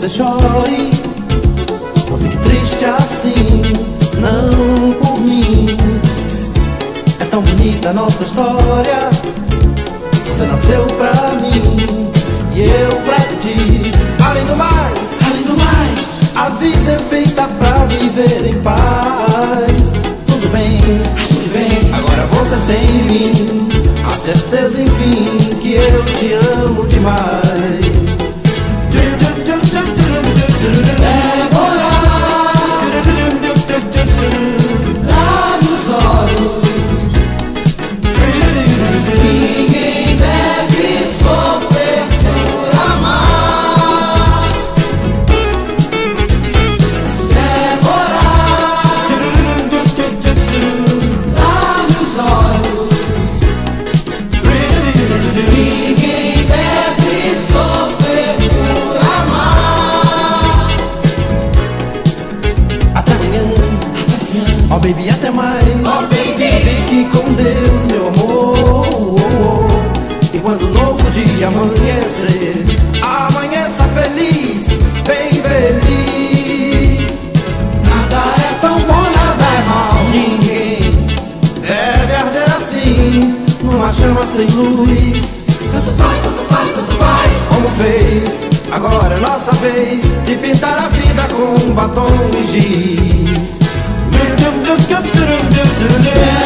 você chore, não fique triste assim, não por mim. É tão bonita a nossa história, você nasceu pra mim e eu pra ti. Além do mais, a vida é feita pra viver em paz. Tudo bem, agora você tem em mim a certeza, enfim, que eu te amo demais. Débora, lá nos olhos, ninguém deve sofrer por amar. Débora, lá nos olhos, ninguém deve sofrer por amar. Até amanhã, oh baby, até mais. Oh baby, fique com Deus, meu amor. E quando o novo dia amanhecer, amanheça feliz, bem feliz. Nada é tão bom, nada é mal. Ninguém deve arder assim, numa chama sem luz. Tanto faz, tanto faz, tanto faz. Como fez, agora é nossa vez de pintar a vida com batom e giz.